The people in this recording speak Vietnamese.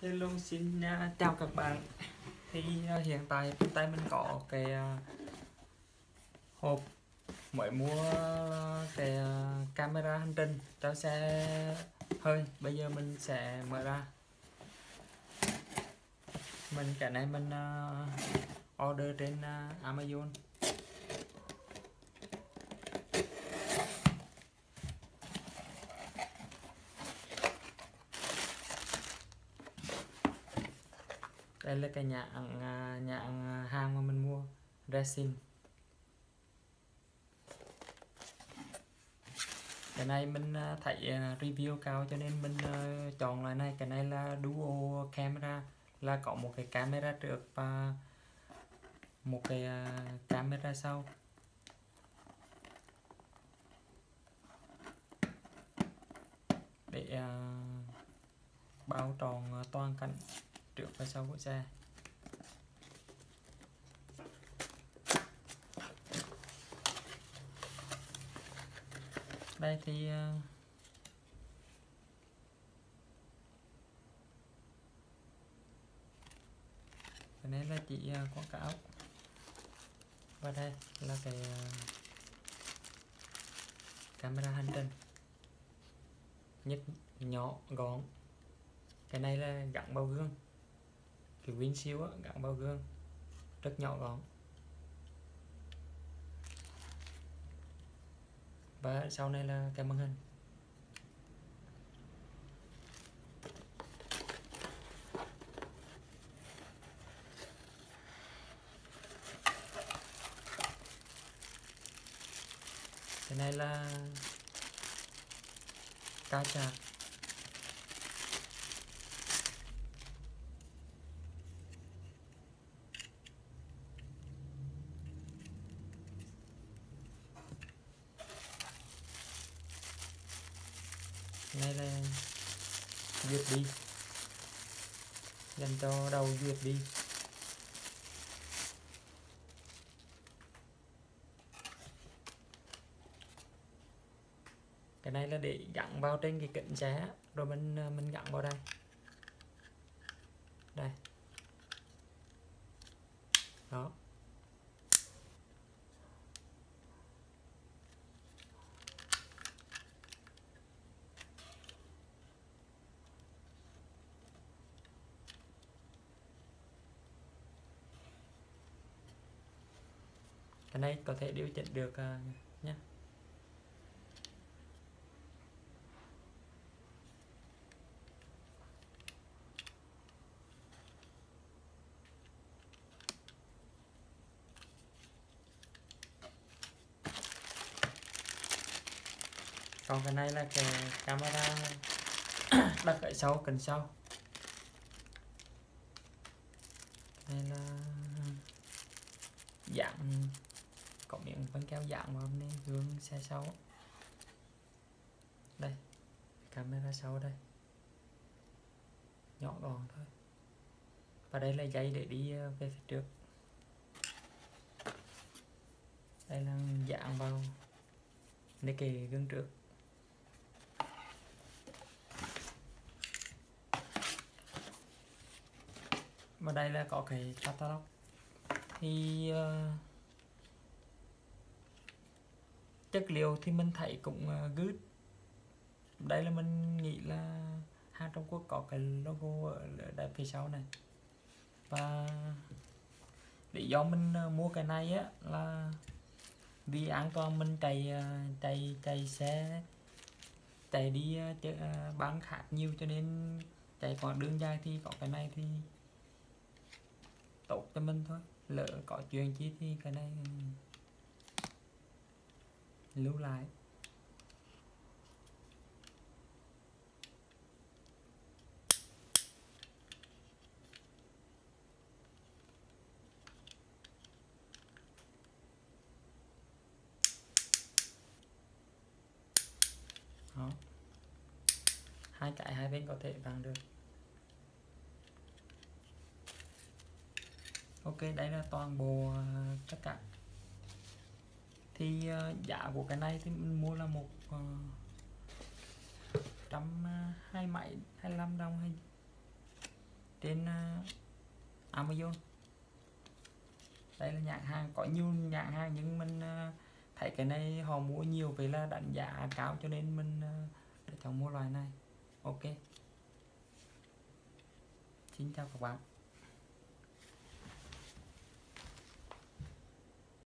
Hello, xin chào các bạn. Thì hiện tại trên tay mình có cái hộp mới mua cái camera hành trình cho xe hơi. Bây giờ mình sẽ mở ra. Cái này mình order trên Amazon. Đây là cái nhãn hàng mà mình mua, resin. Cái này mình thấy review cao cho nên mình chọn loại này. Cái này là dual camera, là có một cái camera trước và một cái camera sau. Để bao tròn toàn cảnh trước và sau của xe. Đây thì cái này là chỉ quảng cáo, và đây là cái camera hành trình nhất nhỏ gọn. Cái này là gắn bao gương, cái windshield gắn bao gương rất nhỏ gọn, và sau này là cái màn hình. Cái này là cá chạc. Cái này là USB, dành cho đầu USB. Cái này là để gắn vào trên cái kính xe, rồi mình gắn vào đây. Đây. Đó. Cái này có thể điều chỉnh được nhé. Còn cái này là cái camera đặt ở sau, cần sau. Đây là dạng có miếng bánh keo dạng vào nên gương xe sau. Đây, camera sau đây, nhỏ gọn thôi. Và đây là dây để đi về phía trước. Đây là dạng vào để kề gương trước. Và đây là có cái catalog. Thì chất liệu thì mình thấy cũng good. Đây là mình nghĩ là hàng Trung Quốc có cái logo ở đây phía sau này. Và lý do mình mua cái này á là vì an toàn. Mình chạy xe, chạy đi bán khác nhiều, cho nên chạy quãng đường dài thì có cái này thì tốt cho mình thôi. Lỡ có chuyện chi thì cái này lưu lại. Đó. Hai cái hai bên có thể bằng được. Ok, đây là toàn bộ tất cả. Thì giá của cái này thì mình mua là 120 mấy 25 đồng hay trên Amazon. Đây là nhãn hàng, có nhiều nhãn hàng nhưng mình thấy cái này họ mua nhiều vậy là đánh giá cao cho nên mình để chọn mua loại này. Ok, xin chào các bạn.